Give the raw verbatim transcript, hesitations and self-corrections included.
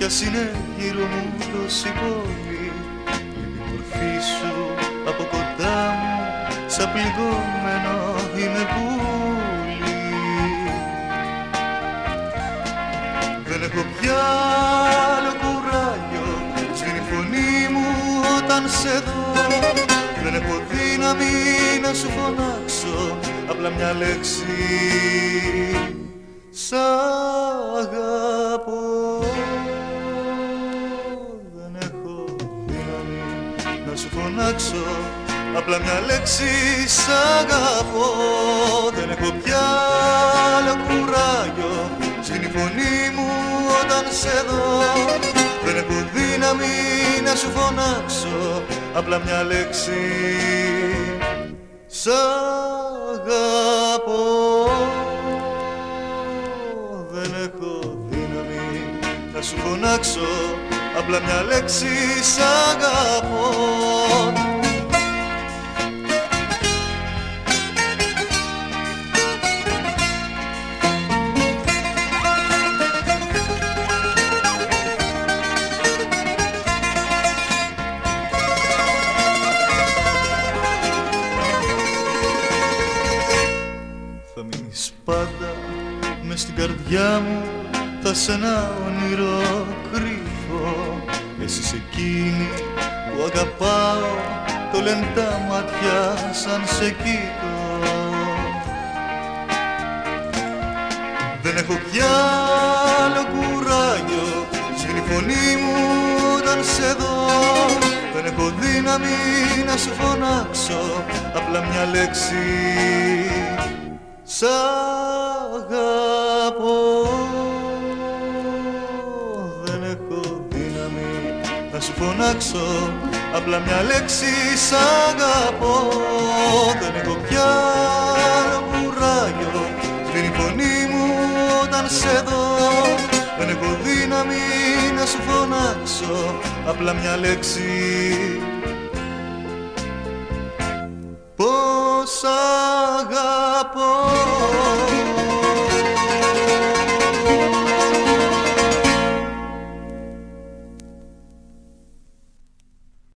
Κι είναι γύρω μου τόση πόλη, η μορφή σου από κοντά μου, σαν πληγωμένο είμαι πουλί. Δεν έχω πια άλλο κουράγιο, σβήνει η φωνή μου όταν σε δω. Δεν έχω δύναμη να σου φωνάξω απλά μια λέξη, σ' αγαπώ. Δεν έχω δύναμη να σου φωνάξω απλά μια λέξη, σ' αγαπώ. Δεν έχω πια άλλο κουράγιο, σβήνει η φωνή μου όταν σε δω. Δεν έχω δύναμη να σου φωνάξω απλά μια λέξη, σ' αγαπώ. Δεν έχω δύναμη να σου φωνάξω απλά μια λέξη, σ' αγαπώ. Θα μείνεις πάντα μες στην καρδιά μου, θα σε ένα όνειρο κρύβω. Εσύ είσαι εκείνη που αγαπάω, το λένε τα μάτια σαν σε κοιτώ. Δεν έχω πια άλλο κουράγιο, σβήνει η φωνή μου όταν σε δω. Δεν έχω δύναμη να σου φωνάξω απλά μια λέξη, σ' αγαπώ. Δεν έχω δύναμη να σου φωνάξω απλά μια λέξη, σ' αγαπώ. Δεν έχω πια άλλο κουράγιο, σβήνει η φωνή μου όταν σε δω. Δεν έχω δύναμη να σου φωνάξω απλά μια λέξη, πως αγαπώ.